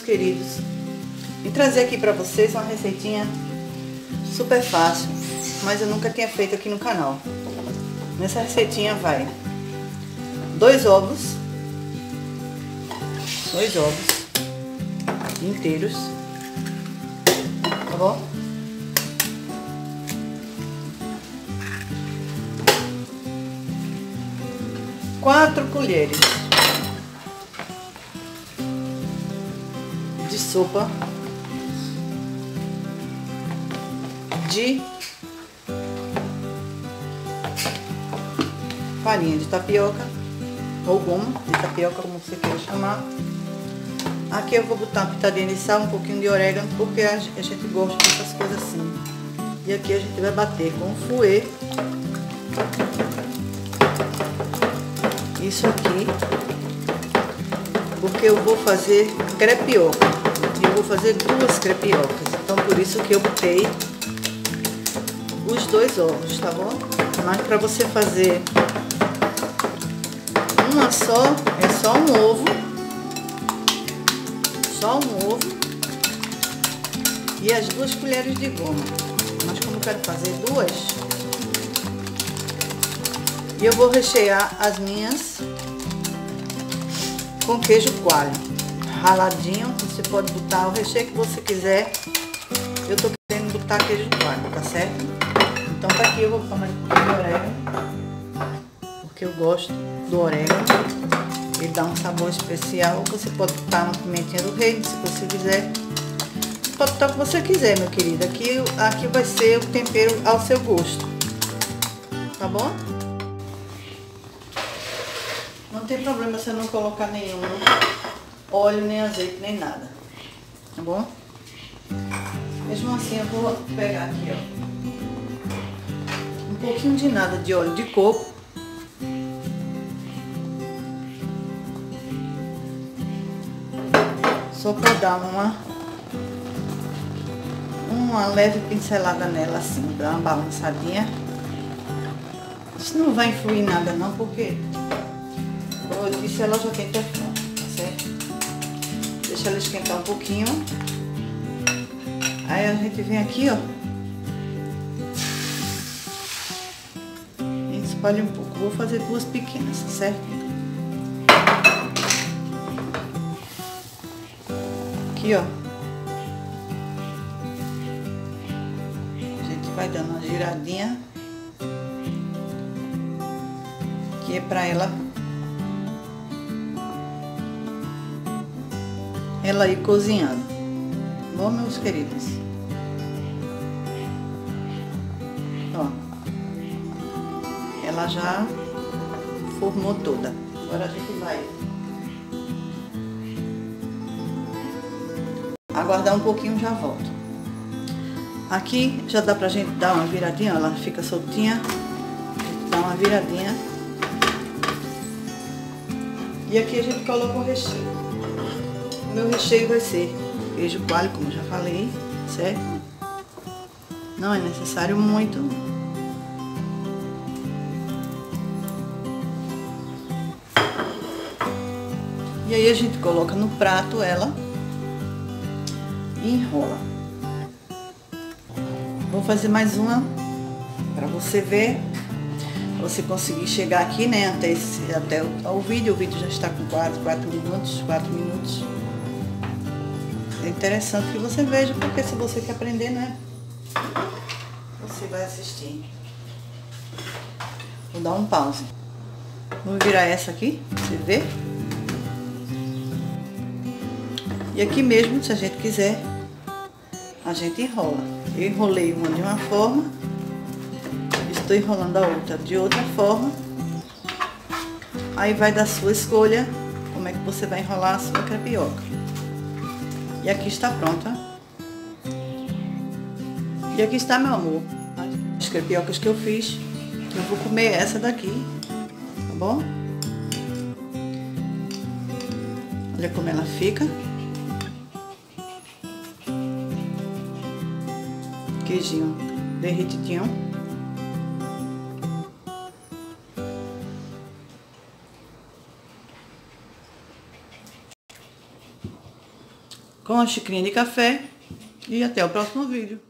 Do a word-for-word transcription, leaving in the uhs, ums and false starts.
queridos, vim trazer aqui pra vocês uma receitinha super fácil, mas eu nunca tinha feito aqui no canal. Nessa receitinha vai dois ovos, dois ovos inteiros, tá bom? Quatro colheres de sopa de farinha de tapioca ou goma de tapioca, como você queira chamar. Aqui eu vou botar uma pitadinha de sal, um pouquinho de orégano, porque a gente gosta dessas coisas assim. E aqui a gente vai bater com fouet isso aqui, porque eu vou fazer crepioca. E eu vou fazer duas crepiocas, então por isso que eu botei os dois ovos, tá bom? Mas para você fazer uma só, é só um ovo, só um ovo e as duas colheres de goma. Mas como eu quero fazer duas, e eu vou rechear as minhas com queijo coalho raladinho. Você pode botar o recheio que você quiser. Eu tô querendo botar queijo coalho, tá certo? Então tá aqui, eu vou botar mais um pouquinho de orégano, porque eu gosto do orégano. Ele dá um sabor especial. Você pode botar uma pimentinha do reino, se você quiser. Você pode botar o que você quiser, meu querido. Aqui, aqui vai ser o tempero ao seu gosto, tá bom? Não tem problema você não colocar nenhum óleo, nem azeite, nem nada, tá bom? Mesmo assim eu vou pegar aqui, ó, um pouquinho de nada de óleo de coco. Só para dar uma, uma leve pincelada nela assim, dar uma balançadinha. Isso não vai influir em nada não, porque como eu disse, ela já tem teflon, tá certo? Deixa ela esquentar um pouquinho. Aí a gente vem aqui, ó, e espalha um pouco. Vou fazer duas pequenas, tá certo? Aqui, ó. A gente vai dando uma giradinha, que é pra ela ela ir cozinhando. Bom, meus queridos, ó, ela já formou toda. Agora a gente vai aguardar um pouquinho, já volto. Aqui já dá pra gente dar uma viradinha, ela fica soltinha. Dá uma viradinha. E aqui a gente coloca o recheio. O meu recheio vai ser queijo coalho, como eu já falei, certo? Não é necessário muito. E aí a gente coloca no prato ela e enrola. Vou fazer mais uma para você ver, pra você conseguir chegar aqui, né, até, esse, até o, o vídeo. O vídeo já está com quatro, quatro minutos, quatro minutos. É interessante que você veja, porque se você quer aprender, né, você vai assistir. Vou dar um pause. Vou virar essa aqui, pra você ver. E aqui mesmo, se a gente quiser, a gente enrola. Eu enrolei uma de uma forma, estou enrolando a outra de outra forma. Aí vai da sua escolha como é que você vai enrolar a sua crepioca. E aqui está pronta. E aqui está, meu amor, as crepiocas que eu fiz. Eu vou comer essa daqui, tá bom? Olha como ela fica. Queijinho derretidinho. com a xicrinha de café e até o próximo vídeo.